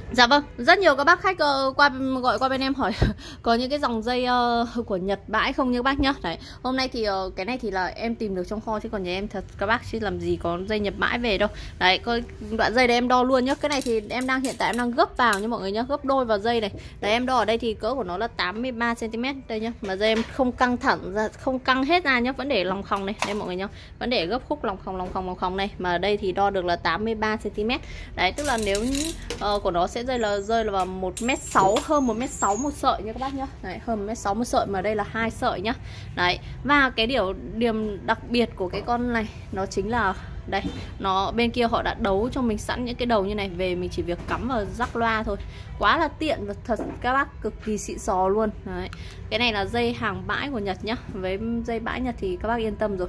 Dạ vâng, rất nhiều các bác khách gọi qua bên em hỏi có những cái dòng dây của Nhật bãi không như bác nhá. Đấy, hôm nay thì cái này thì là em tìm được trong kho chứ còn nhà em thật các bác chứ làm gì có dây Nhật bãi về đâu. Đấy, coi đoạn dây đây em đo luôn nhá. Cái này thì em đang hiện tại em đang gấp vào nha mọi người nhá, gấp đôi vào dây này. Đấy em đo ở đây thì cỡ của nó là 83 cm đây nhá. Mà dây em không căng thẳng ra, không căng hết ra nhá, vẫn để lòng khòng này. Đây mọi người nhá. Vẫn để gấp khúc lòng khòng này, mà ở đây thì đo được là 83 cm. Đấy, tức là nếu của nó sẽ rơi là vào 1m6, hơn 1m6 một sợi nha các bác nhá. Đấy, hơn 1m6 một sợi mà đây là 2 sợi nhá. Đấy, và cái điểm đặc biệt của cái con này nó chính là đây, nó bên kia họ đã đấu cho mình sẵn những cái đầu như này, về mình chỉ việc cắm vào rắc loa thôi. Quá là tiện và thật các bác cực kỳ xịn sò luôn. Đấy. Cái này là dây hàng bãi của Nhật nhá. Với dây bãi Nhật thì các bác yên tâm rồi.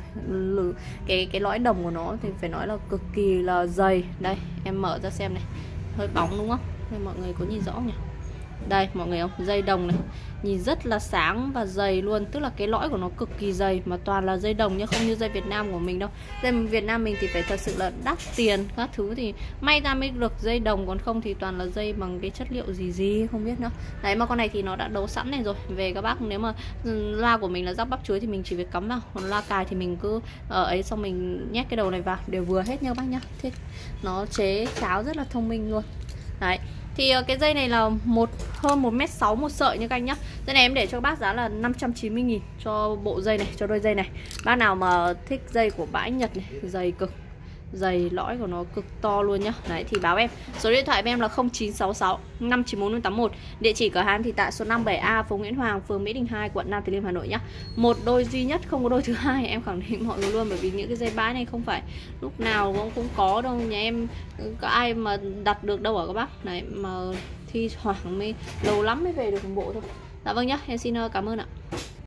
Cái lõi đồng của nó thì phải nói là cực kỳ là dày. Đây, em mở ra xem này. Hơi bóng đúng không? Đây, mọi người có nhìn rõ không nhỉ? Đây mọi người không? Dây đồng này nhìn rất là sáng và dày luôn. Tức là cái lõi của nó cực kỳ dày, mà toàn là dây đồng nhá, không như dây Việt Nam của mình đâu. Dây Việt Nam mình thì phải thật sự là đắt tiền các thứ thì may ra mới được dây đồng, còn không thì toàn là dây bằng cái chất liệu gì không biết nữa. Đấy, mà con này thì nó đã đấu sẵn này rồi. Về các bác nếu mà loa của mình là rắc bắp chuối thì mình chỉ việc cắm vào, còn loa cài thì mình cứ ấy xong mình nhét cái đầu này vào đều vừa hết nha các bác nhá. Thế nó chế cháo rất là thông minh luôn. Đấy, thì cái dây này là hơn 1m6 một sợi nha các anh nhá. Dây này em để cho các bác giá là 590.000 cho bộ dây này, cho đôi dây này. Bác nào mà thích dây của bãi Nhật này, dày cực, dày lõi của nó cực to luôn nhá. Đấy thì báo em. Số điện thoại của em là 0966 594 581. Địa chỉ cửa hàng thì tại số 57A phố Nguyễn Hoàng, phường Mỹ Đình 2, quận Nam Từ Liêm, Hà Nội nhá. Một đôi duy nhất, không có đôi thứ hai, em khẳng định mọi người luôn, bởi vì những cái dây bãi này không phải lúc nào cũng có đâu. Nhà em có ai mà đặt được đâu ở các bác. Đấy mà thi thoảng mới lâu lắm mới về được một bộ thôi. Dạ vâng nhá, em xin cảm ơn ạ.